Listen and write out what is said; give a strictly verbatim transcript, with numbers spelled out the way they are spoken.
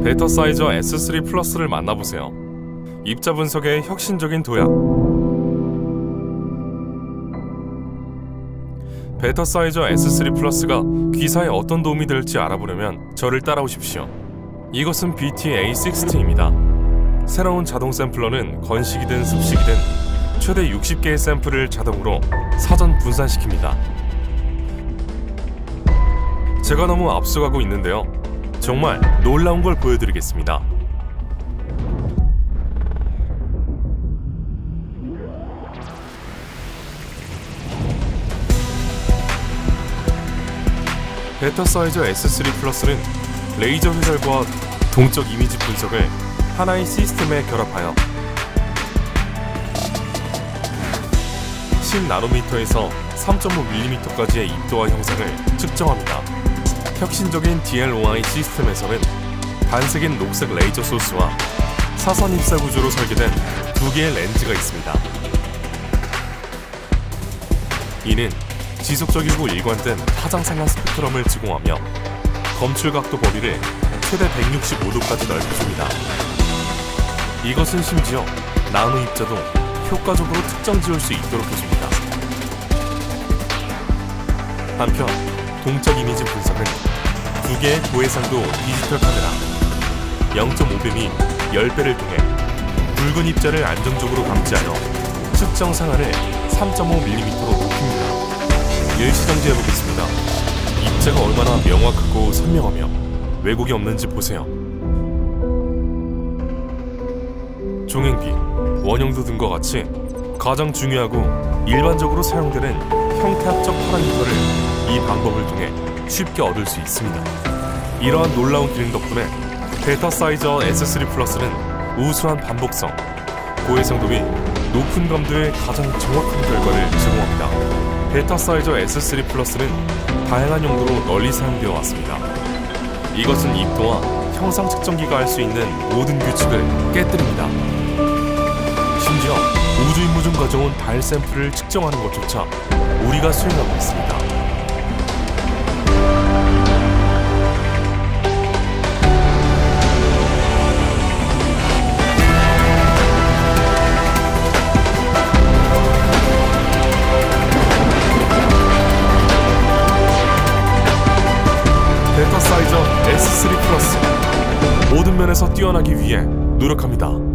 데이터 사이저 에스 쓰리 플러스를 만나보세요. 입자 분석의 혁신적인 도약. 데이터 사이저 에스 쓰리 플러스가 귀사에 어떤 도움이 될지 알아보려면 저를 따라오십시오. 이것은 비 티 에이 식스티입니다. 새로운 자동 샘플러는 건식이든 습식이든 최대 육십 개의 샘플을 자동으로 사전 분산시킵니다. 제가 너무 앞서가고 있는데요. 정말 놀라운 걸 보여드리겠습니다. 데이터 사이저 에스 쓰리 플러스는 레이저 회설과 동적 이미지 분석을 하나의 시스템에 결합하여 십 나노미터에서 삼 점 오 밀리미터까지의 입도화 형상을 측정합니다. 혁신적인 디 엘 오 아이 시스템에서는 반색인 녹색 레이저 소스와 사선 입사 구조로 설계된 두 개의 렌즈가 있습니다. 이는 지속적이고 일관된 파장상향 스펙트럼을 제공하며 검출 각도 범위를 최대 백육십오 도까지 넓혀줍니다. 이것은 심지어 나노 입자도 효과적으로 특정 지을 수 있도록 해줍니다. 한편 동적 이미지 분석은 두 개의 고해상도 디지털 카메라 영 점 오 뱀이 십 배를 통해 붉은 입자를 안정적으로 감지하여 측정 상한을 삼 점 오 밀리미터로 높입니다. 일시정지해보겠습니다. 입자가 얼마나 명확하고 선명하며 왜곡이 없는지 보세요. 종횡비, 원형도 등과 같이 가장 중요하고 일반적으로 사용되는 형태학적 파라미터를 이 방법을 통해 쉽게 얻을 수 있습니다. 이러한 놀라운 기능 덕분에 데이터 사이저 에스 쓰리 플러스는 우수한 반복성, 고해상도 및 높은 감도의 가장 정확한 결과를 제공합니다. 데이터 사이저 에스 쓰리 플러스는 다양한 용도로 널리 사용되어 왔습니다. 이것은 입도와 형상 측정기가 할 수 있는 모든 규칙을 깨뜨립니다. 심지어 우주 임무 중 가져온 달 샘플을 측정하는 것조차 우리가 수행하고 있습니다. 데이터 사이저 에스 쓰리 플러스 모든 면에서 뛰어나기 위해 노력합니다.